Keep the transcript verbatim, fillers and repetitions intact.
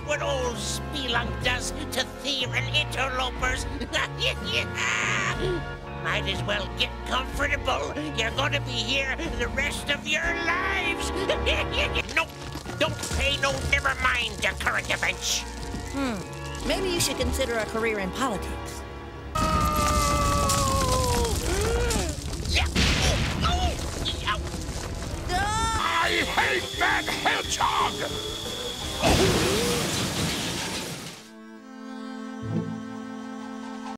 what old Spelunk does to thieving interlopers. Might as well get comfortable. You're gonna be here the rest of your lives. Nope, don't pay no never mind to current events. Hmm, maybe you should consider a career in politics. I hate that hedgehog!